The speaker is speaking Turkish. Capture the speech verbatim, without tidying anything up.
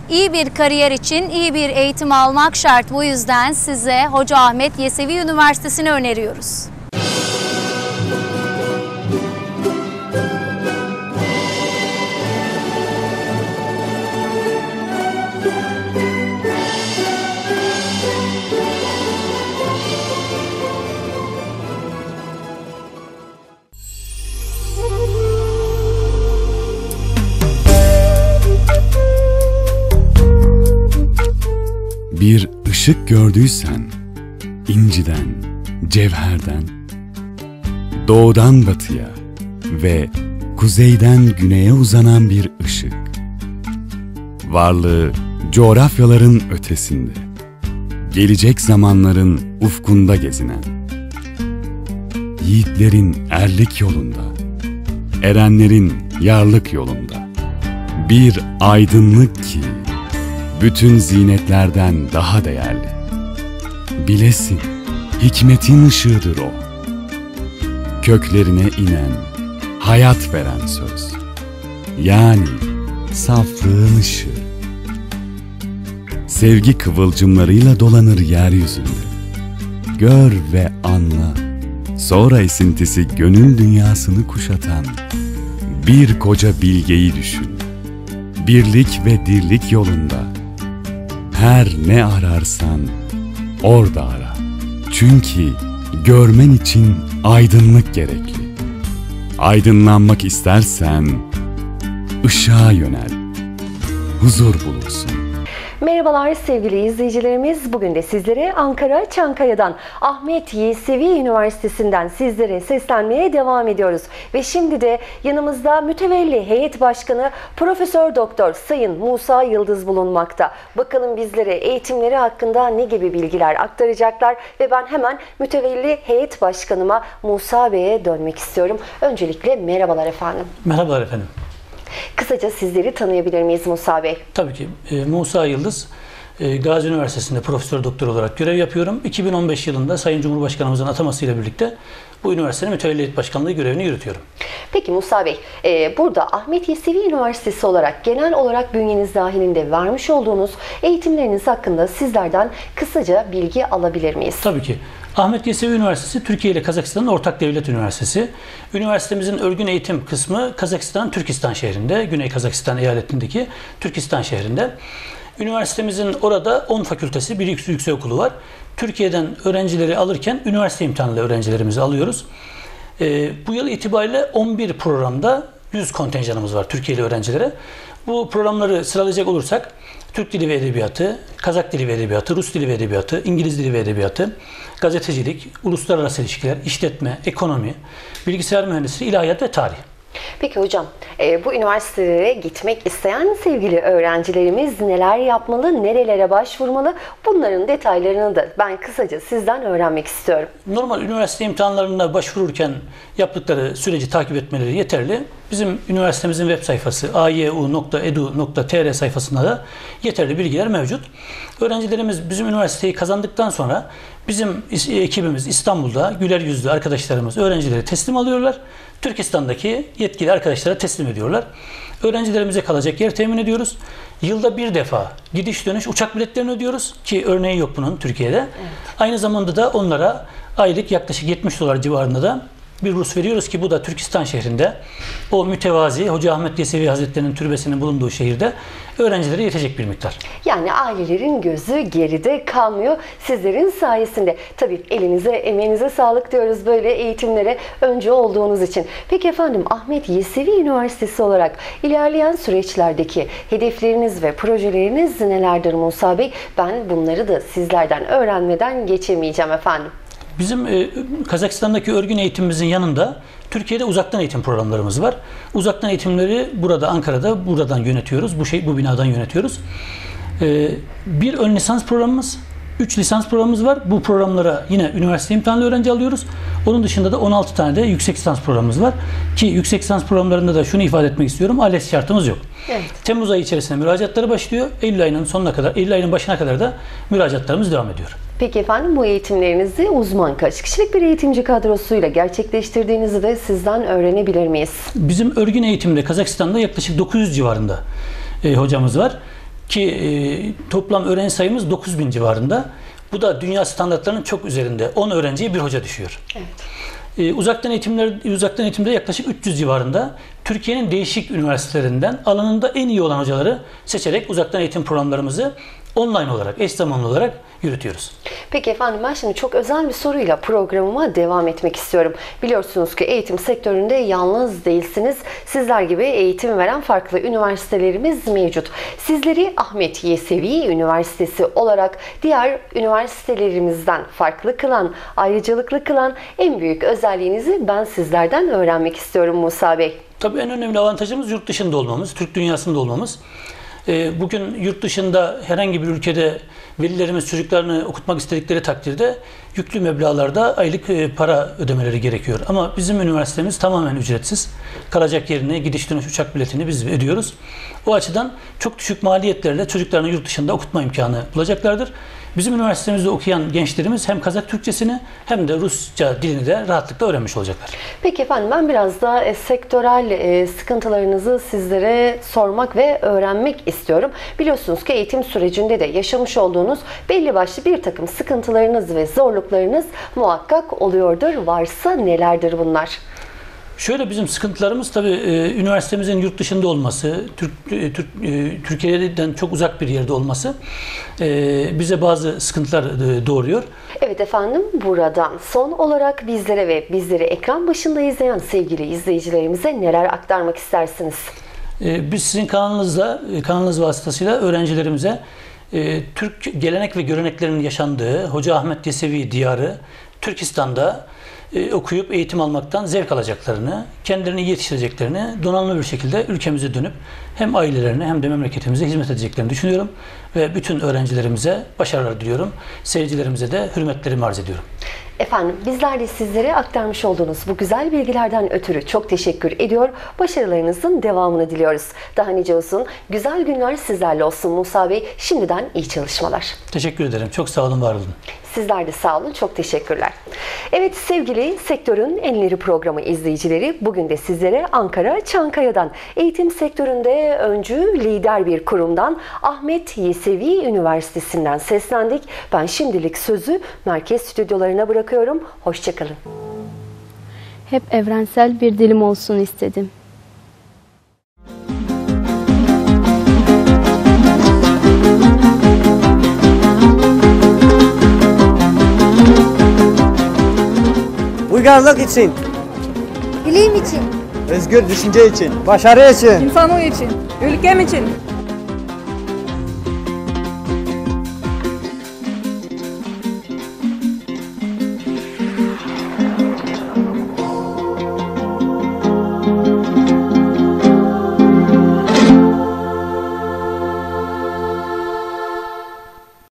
İyi bir kariyer için iyi bir eğitim almak şart. Bu yüzden size Hoca Ahmet Yesevi Üniversitesi'ni öneriyoruz. Bir ışık gördüysen, inciden, cevherden, doğudan batıya ve kuzeyden güneye uzanan bir ışık. Varlığı coğrafyaların ötesinde, gelecek zamanların ufkunda gezinen, yiğitlerin erlik yolunda, erenlerin yarlık yolunda, bir aydınlık ki, bütün zinetlerden daha değerli. Bilesin, hikmetin ışığıdır o. Köklerine inen, hayat veren söz. Yani saflığın ışığı. Sevgi kıvılcımlarıyla dolanır yeryüzünde. Gör ve anla, sonra esintisi gönül dünyasını kuşatan bir koca bilgeyi düşün. Birlik ve dirlik yolunda. Her ne ararsan orada ara. Çünkü görmen için aydınlık gerekli. Aydınlanmak istersen ışığa yönel. Huzur bulursun. Merhabalar sevgili izleyicilerimiz. Bugün de sizlere Ankara Çankaya'dan Ahmet Yesevi Üniversitesi'nden sizlere seslenmeye devam ediyoruz. Ve şimdi de yanımızda mütevelli heyet başkanı Profesör Doktor Sayın Musa Yıldız bulunmakta. Bakalım bizlere eğitimleri hakkında ne gibi bilgiler aktaracaklar ve ben hemen mütevelli heyet başkanıma Musa Bey'e dönmek istiyorum. Öncelikle merhabalar efendim. Merhabalar efendim. Kısaca sizleri tanıyabilir miyiz Musa Bey? Tabii ki. E, Musa Yıldız, e, Gazi Üniversitesi'nde profesör doktor olarak görev yapıyorum. iki bin on beş yılında Sayın Cumhurbaşkanımızın atamasıyla birlikte bu üniversitenin mütevelli heyet başkanlığı görevini yürütüyorum. Peki Musa Bey, e, burada Ahmet Yesevi Üniversitesi olarak genel olarak bünyeniz dahilinde vermiş olduğunuz eğitimleriniz hakkında sizlerden kısaca bilgi alabilir miyiz? Tabii ki. Ahmet Yesevi Üniversitesi, Türkiye ile Kazakistan'ın ortak devlet üniversitesi. Üniversitemizin örgün eğitim kısmı Kazakistan, Türkistan şehrinde, Güney Kazakistan eyaletindeki Türkistan şehrinde. Üniversitemizin orada on fakültesi, bir yüksekokulu var. Türkiye'den öğrencileri alırken üniversite imtihanlı öğrencilerimizi alıyoruz. Ee, bu yıl itibariyle on bir programda yüz kontenjanımız var Türkiye'li öğrencilere. Bu programları sıralayacak olursak Türk Dili ve Edebiyatı, Kazak Dili ve Edebiyatı, Rus Dili ve Edebiyatı, İngiliz Dili ve Edebiyatı, gazetecilik, uluslararası ilişkiler, işletme, ekonomi, bilgisayar mühendisliği, ilahiyat ve tarih. Peki hocam, e, bu üniversitelere gitmek isteyen sevgili öğrencilerimiz neler yapmalı, nerelere başvurmalı? Bunların detaylarını da ben kısaca sizden öğrenmek istiyorum. Normal üniversite imtihanlarına başvururken yaptıkları süreci takip etmeleri yeterli. Bizim üniversitemizin web sayfası a y u nokta e d u nokta t r sayfasında da yeterli bilgiler mevcut. Öğrencilerimiz bizim üniversiteyi kazandıktan sonra bizim ekibimiz İstanbul'da güler yüzlü arkadaşlarımız öğrencileri teslim alıyorlar. Türkistan'daki yetkili arkadaşlara teslim ediyorlar. Öğrencilerimize kalacak yer temin ediyoruz. Yılda bir defa gidiş dönüş uçak biletlerini ödüyoruz ki örneği yok bunun Türkiye'de. Evet. Aynı zamanda da onlara aylık yaklaşık yetmiş dolar civarında da bir burs veriyoruz ki bu da Türkistan şehrinde o mütevazi Hoca Ahmet Yesevi Hazretleri'nin türbesinin bulunduğu şehirde öğrencilere yetecek bir miktar. Yani ailelerin gözü geride kalmıyor sizlerin sayesinde. Tabii elinize, emeğinize sağlık diyoruz böyle eğitimlere öncü olduğunuz için. Peki efendim, Ahmet Yesevi Üniversitesi olarak ilerleyen süreçlerdeki hedefleriniz ve projeleriniz nelerdir Musa Bey? Ben bunları da sizlerden öğrenmeden geçemeyeceğim efendim. Bizim e, Kazakistan'daki örgün eğitimimizin yanında Türkiye'de uzaktan eğitim programlarımız var. Uzaktan eğitimleri burada Ankara'da buradan yönetiyoruz. Bu şey bu binadan yönetiyoruz. E, bir ön lisans programımız, üç lisans programımız var. Bu programlara yine üniversite imtihanlı öğrenci alıyoruz. Onun dışında da on altı tane de yüksek lisans programımız var. Ki yüksek lisans programlarında da şunu ifade etmek istiyorum. ALES şartımız yok. Evet. Temmuz ayı içerisinde müracaatları başlıyor. Eylül ayının sonuna kadar, Eylül ayının başına kadar da müracaatlarımız devam ediyor. Peki efendim, bu eğitimlerinizi uzman kaç kişilik bir eğitimci kadrosuyla gerçekleştirdiğinizi de sizden öğrenebilir miyiz? Bizim örgün eğitimde Kazakistan'da yaklaşık dokuz yüz civarında e, hocamız var. ki e, toplam öğrenci sayımız dokuz bin civarında. Bu da dünya standartlarının çok üzerinde. on öğrenciye bir hoca düşüyor. Evet. Ee, uzaktan eğitimler uzaktan eğitimde yaklaşık üç yüz civarında Türkiye'nin değişik üniversitelerinden alanında en iyi olan hocaları seçerek uzaktan eğitim programlarımızı online olarak, eş zamanlı olarak yürütüyoruz. Peki efendim, ben şimdi çok özel bir soruyla programıma devam etmek istiyorum. Biliyorsunuz ki eğitim sektöründe yalnız değilsiniz. Sizler gibi eğitim veren farklı üniversitelerimiz mevcut. Sizleri Ahmet Yesevi Üniversitesi olarak diğer üniversitelerimizden farklı kılan, ayrıcalıklı kılan en büyük özelliğinizi ben sizlerden öğrenmek istiyorum Musa Bey. Tabii en önemli avantajımız yurt dışında olmamız, Türk dünyasında olmamız. Bugün yurt dışında herhangi bir ülkede velilerimiz çocuklarını okutmak istedikleri takdirde yüklü meblağlarda aylık para ödemeleri gerekiyor. Ama bizim üniversitemiz tamamen ücretsiz. Kalacak yerine gidiş dönüş uçak biletini biz ödüyoruz. O açıdan çok düşük maliyetlerle çocuklarını yurt dışında okutma imkanı bulacaklardır. Bizim üniversitemizde okuyan gençlerimiz hem Kazak Türkçesini hem de Rusça dilini de rahatlıkla öğrenmiş olacaklar. Peki efendim, ben biraz da e, sektörel e, sıkıntılarınızı sizlere sormak ve öğrenmek istiyorum. Biliyorsunuz ki eğitim sürecinde de yaşamış olduğunuz belli başlı bir takım sıkıntılarınız ve zorluklarınız muhakkak oluyordur. Varsa nelerdir bunlar? Şöyle, bizim sıkıntılarımız tabii e, üniversitemizin yurt dışında olması, Türk, e, Türk, e, Türkiye'den çok uzak bir yerde olması e, bize bazı sıkıntılar e, doğuruyor. Evet efendim, buradan son olarak bizlere ve bizleri ekran başında izleyen sevgili izleyicilerimize neler aktarmak istersiniz? E, biz sizin kanalınızla, kanalınız vasıtasıyla öğrencilerimize e, Türk gelenek ve göreneklerinin yaşandığı Hoca Ahmet Yesevi diyarı Türkistan'da e, okuyup eğitim almaktan zevk alacaklarını, kendilerini iyi yetiştireceklerini, donanımlı bir şekilde ülkemize dönüp hem ailelerine hem de memleketimize hizmet edeceklerini düşünüyorum. Ve bütün öğrencilerimize başarılar diliyorum. Seyircilerimize de hürmetlerimi arz ediyorum. Efendim, bizler de sizlere aktarmış olduğunuz bu güzel bilgilerden ötürü çok teşekkür ediyor. Başarılarınızın devamını diliyoruz. Daha nice olsun, güzel günler sizlerle olsun Musa Bey. Şimdiden iyi çalışmalar. Teşekkür ederim. Çok sağ olun, var olun. Sizler de sağ olun. Çok teşekkürler. Evet sevgili Sektörün Enleri programı izleyicileri, bugün de sizlere Ankara Çankaya'dan, eğitim sektöründe öncü, lider bir kurumdan, Ahmet Yesevi Üniversitesi'nden seslendik. Ben şimdilik sözü merkez stüdyolarına bırakıyorum. Hoşçakalın. Hep evrensel bir dilim olsun istedim. Uygarlık için, bilim için, özgür düşünce için, başarı için, İnsanlık için, ülkem için,